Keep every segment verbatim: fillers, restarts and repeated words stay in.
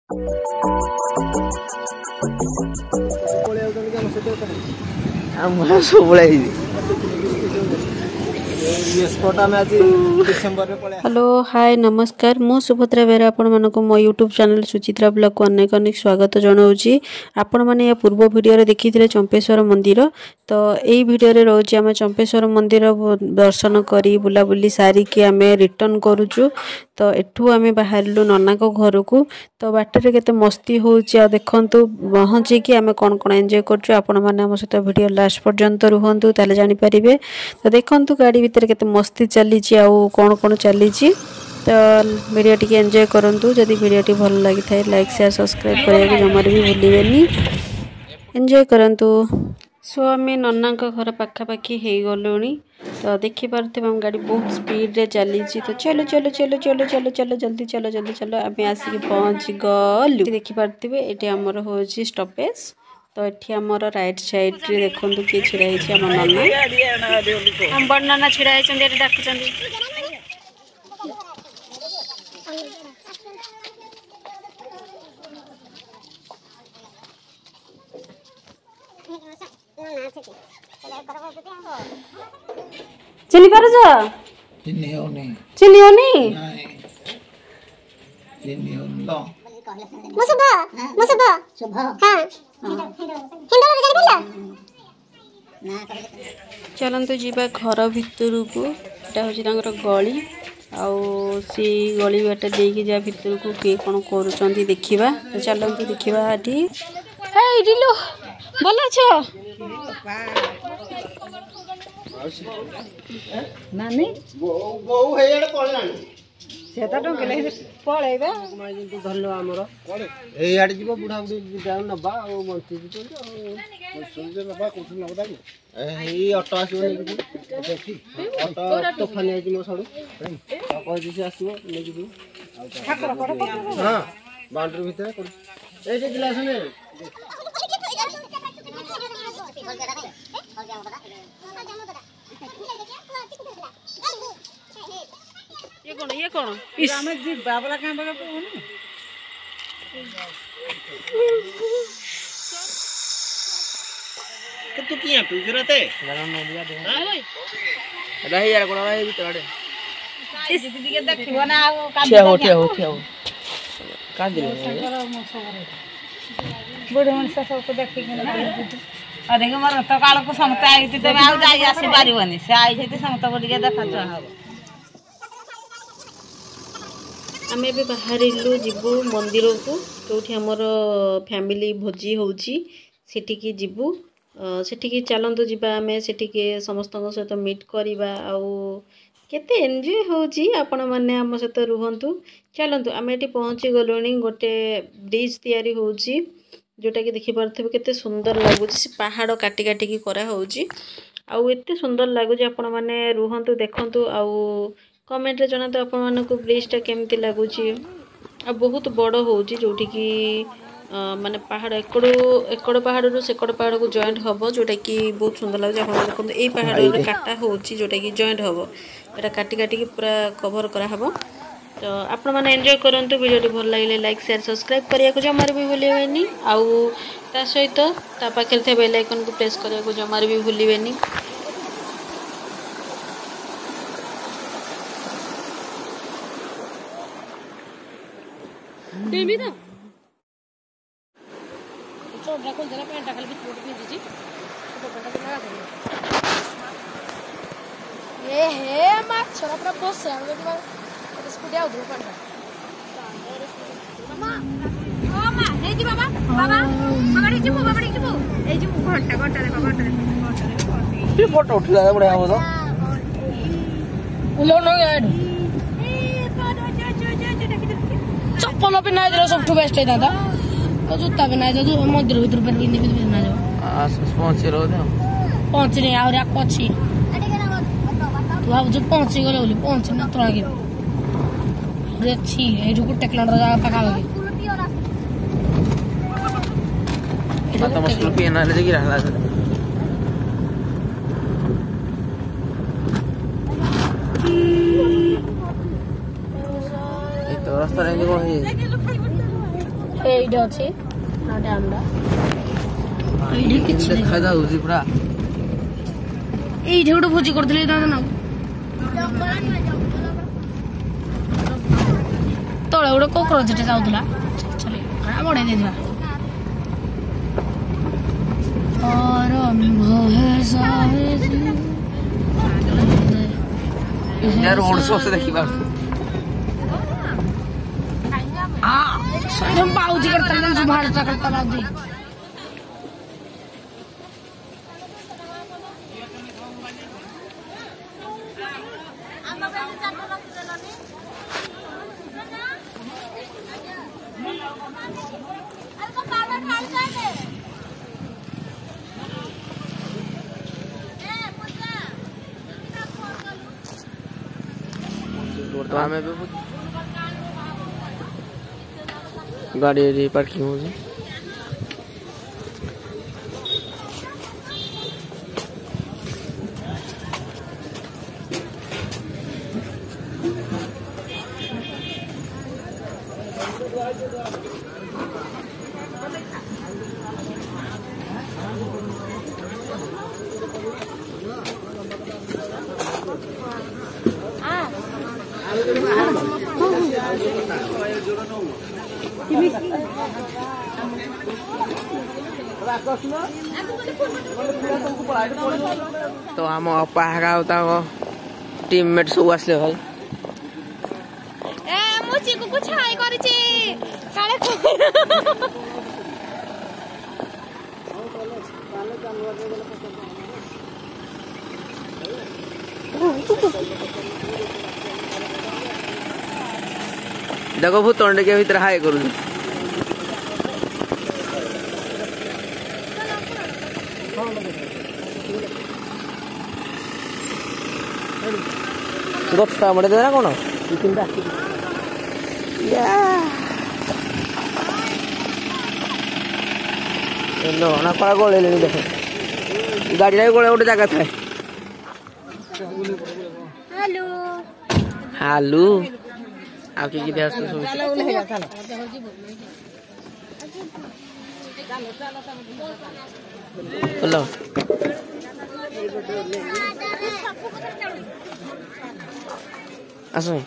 Hello hi नमस्कार मु सुभद्रा बेरा आपण मानक मो यूट्यूब चैनल सुचित्रा ब्लॉग को अनेक अनेक स्वागत जनाऊँगी। आपण मैंने या पूर्व वीडियो देखी थे चंपेश्वर मंदिर तो यही वीडियो रे रोचे आम चंपेश्वर मंदिर दर्शन करी बुलाबुली सारिकी आम रिटर्न करुचु। तो एठू आम बाहरलु नना को घर को तो बाटर केते मस्ती होउची देखंतु पहुँची कि आम कौन कौन एंजॉय करछु। आपण माने हम सहित वीडियो लास्ट पर्यंत रुहंतु ताले जानि परिबे। तो देखंतु गाड़ी भीतर केते मस्ती चली छि आ कौन कौन चली छि। तो वीडियो टी एंजॉय करंतु। जदि वीडियो टी भल लागि थाए लाइक शेयर सब्सक्राइब करिया जमार भी भूलिबेनी। एंजॉय करंतु। सो आम नना घर पाखापाखि हो गलुणी तो देखी पार्थे हम गाड़ी बहुत स्पीड रे चली। तो चलो चलो चलो चलो चलो चलो जल्दी चलो जल्दी चलो आम आसिक पहुँच गलु। देखी पार्थे ये आमर हूँ स्टपेज। तो ये आमर राइट साइड रे देखो किए छिड़ा आम नना आम बड़ नना छिड़ा डाकुं। चिनी पार चिनी होनी चिनी होनी चिनी होनी लो मुसुबा मुसुबा शुभ हां हिंदो रे जानि बोला चलंतु जीवा घर भितर को एटा होची तांगर गली आउ सी गली बाटा देकी जा भितर को के कोन करूचंती देखिबा। तो चलंतु देखिबा आठी हे दिलो बोला छ नानी बहु हेड पळलानी सेता टंकेले पळैबा धरलो हमरो ए आडी जीव बुढा बुढी जाऊ नबा ओ मंती जी तो सुनजे नबा कोठ नबा ए ऑटो आसीबो नै देखि ऑटो तो फानी आजी मो सडू कह दिसी आसीबो नै जी ठाकर पड़ हां बाउंड्री भीतर कर ए जे गिलास ने ये कौन ये कौन इस हमें जी बाबला का बगा कोनी कि तू किया तू जरते गरम नदिया दे हां भाई रही यार कोड़ा रही भीतर आडे इस दीदी के देखिबो ना का ठिया हो ठिया हो ठिया हो का दिले बड़े मन सब को देखि के ना आ देखो मार तो काल को समता आई त आ जाई आसी पारिबनी से आई जेते समता को दिके देखा छ हबो। आमे भी बाहर इल्लू जीवु मंदिर को जोठी हमर फैमिली भोजी होउची सेठी की जीवु सेठी की चलंतु जीवा आमे सेठी के समस्त सहित मीट करिबा आउ केते एन्जॉय होउची आपण माने हम सहित रुहंतु। चलंतु आमे एठी पहुंची गलोनी गोटे ब्रिज तयारी होउची जोटा कि देखि पारथबे केते सुंदर लागुची से पहाड़ काटी काटी की करा होउची आउ एते सुंदर लागुची आपण माने रुहंतु देखंतु आउ कमेंट रे जणातो आपण मानको ब्रिज टा केमती लागुची आ बहुत बड़ होउची जोठी कि माने पहाड़ एकड़ एकड़ पहाड़ रु सेकड़ पहाड़ को जॉइंट हबो जोटा कि बहुत सुंदर लागुची। आपण देखंतु ए पहाड़ रे काटा होउची जोटा कि जॉइंट हबो एटा काटी काटी की पूरा कवर करा हबो। तो आपण माने एंजॉय करंतु वीडियो भल लागले लाइक शेयर सब्सक्राइब करिया को जमार भी भूलिबेनी आउ ता सहित ता पाखे थे बेल आइकन को प्रेस करिया को जमार भी भूलिबेनी। देबी ना छोटा को जरा पेंटा खाली बिच भी दीजी तो पेंटा लगा दे ए हे माछ छोरा पूरा बस है हम स्पीड आउ दो पेंटा मामा ओ मा ए जी बाबा बाबा बाबा जी मु बाबा जी मु ए जी घंटा घंटा रे घंटा रे ये फोटो उठला बड़ा हो तो उलो नो गाड़ी चप्पल भी ना जरा सब बेस्ट है दादा तो जूता भी ना जो मंदिर भीतर पर बिंदी बिंदी ना जो आ पहुंच रो दे पहुंच रे और या कोची तू अब जो पहुंच गले बोली पहुंच ना तो आगे रे छी ए जो गुटे किलोमीटर जा पका लगे माता मस्कुल पे ना ले गिरा ला तो रास्ता रे देखो एइड अछि ना डैम डा एइड किछ देखा जाउजी पूरा एइड उड भोजी करथले ना ना तळे उड कोकरोच टे जाउतला चले का बडे देला और है साहे यार रोड शो से देखी बात आ स्वयं बाऊजी करता है जो भाड़ करता बाऊजी गाड़ी पार्किंग हो गई तो हम अपा होता टीममेट सब आसले भाई ए मुची को कुछ हाई करिछि काले देखो भूत तंडे के भीतर हाई करू गप्ता मडे देना कोन तीनटा या नो ना पड़ा गोले लेनी देखो गाड़ी रे गोले उठे जगह थाए हेलो हेलो आ की की देस सब हेलो आसो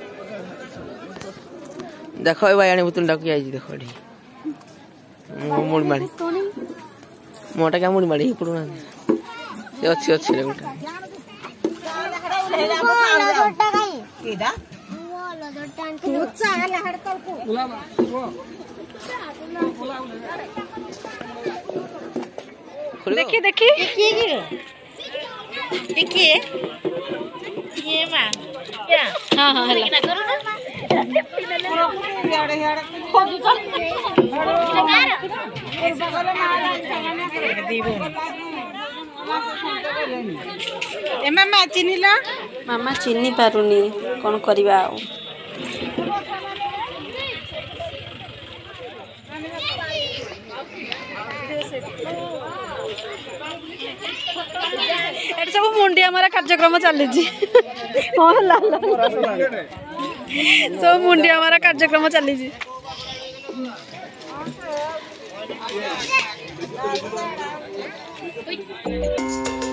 देखो भाई आने बुतुल डाकी आई देखो डी मुड़ी मारी मोटा क्या मुड़ी मारी पुरुना से अच्छी अच्छी रे उठा केदा वाला दटान ऊंचा हला हड़तल को देखिए देखिए देखिए देखिए ये मां क्या हां हां हला याड़े याड़े खोजू तो ए बगल में दीबो ए मामा चिनिला मामा चिन्नी पारुनी कोन करबा एट सब मुंडिया मारा कार्यक्रम चली सब मुंडिया मारा कार्यक्रम चली